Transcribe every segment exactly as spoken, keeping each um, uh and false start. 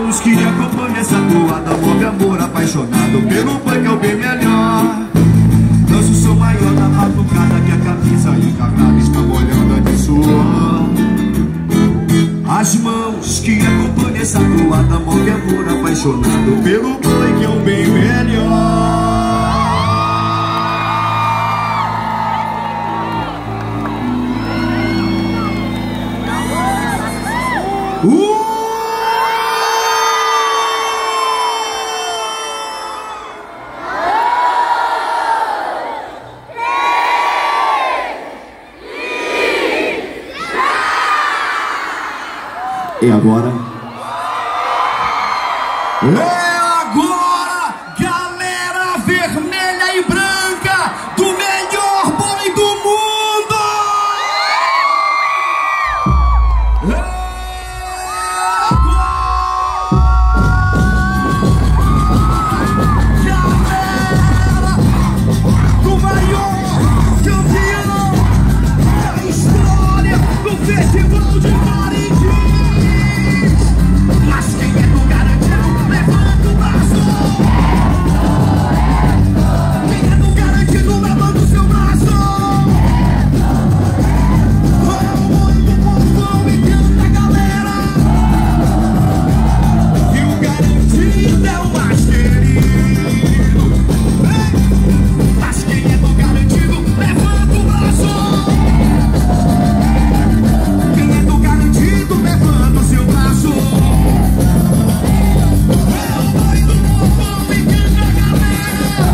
mãos que acompanham essa toada, move amor apaixonado pelo funk é o bem melhor. Danço o som maior na batucada que a camisa encarnada está molhando de suor. As mãos que acompanham essa toada, move amor apaixonado pelo funk é o bem melhor. Uh! E agora? É agora, galera vermelha e branca do melhor boi do mundo! É Festival de Parintins. Mas quem é do garantido, levanta o braço. Quem é do garantido, levanta o seu braço. Olha o boi do povão e canta, galera. E o garantido é o mais querido. Mas quem é do garantido, levanta o braço. Levanta o seu braço. É o boi do povão e canta, galera.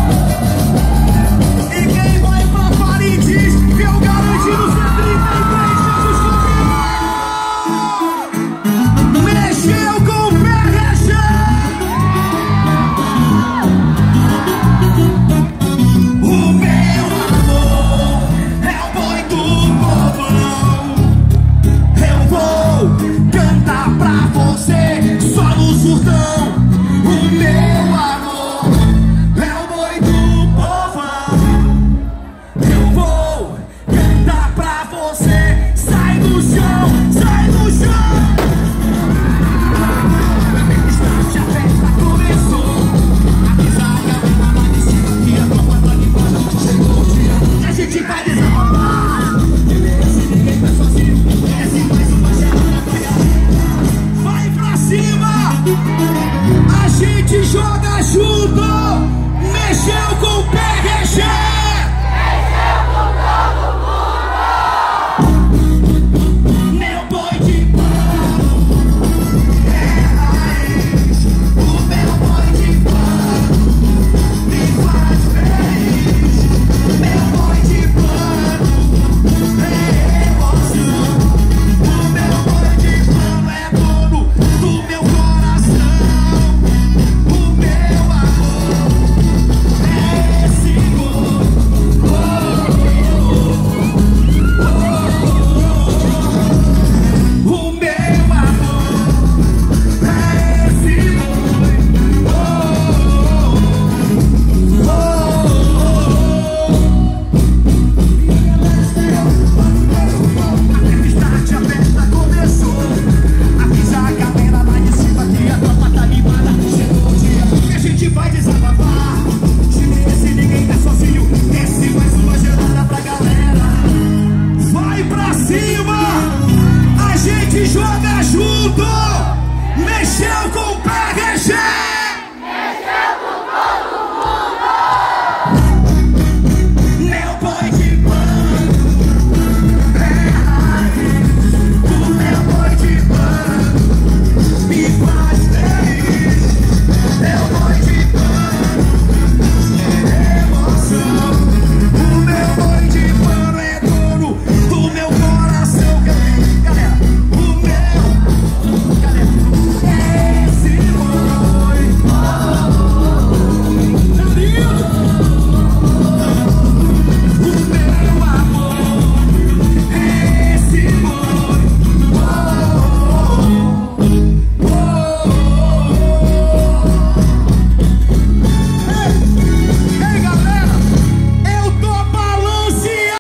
E quem vai pra Parintins vê o garantido C trinta e três, Jesus comigo. Mexeu com o pé recheado. O meu amor é o boi do povão. Eu vou cantar pra você só no surtão. O meu amor é o boi do povão. Eu vou cantar pra você. Sai do chão, sai do chão. A festa começou. Avisa a galera lá de cima que a tropa tá de baixo. Chegou o dia que a gente vai desabafar. Ninguém tá sozinho. Desce mais uma gelada pra galera. Vai pra cima. A gente joga junto. Mexeu com o pé recheado. Mexeu com todo mundo. Meu boi de pano é raiz. O meu boi de pano me faz feliz. Meu boi de pano é emoção. O meu boi de pano é dono do meu coração. O meu amor é esse boi. Oh, oh, oh, oh. O meu amor é esse boi. Oh, oh, oh. A tempestade, a festa começou. Avisa a galera lá de cima que a tropa tá animada. Chegou o dia que a gente vai desabafar. Se ninguém tá sozinho, desce mais uma gelada pra galera. Vai pra cima. A gente joga junto. Mexeu com o pé.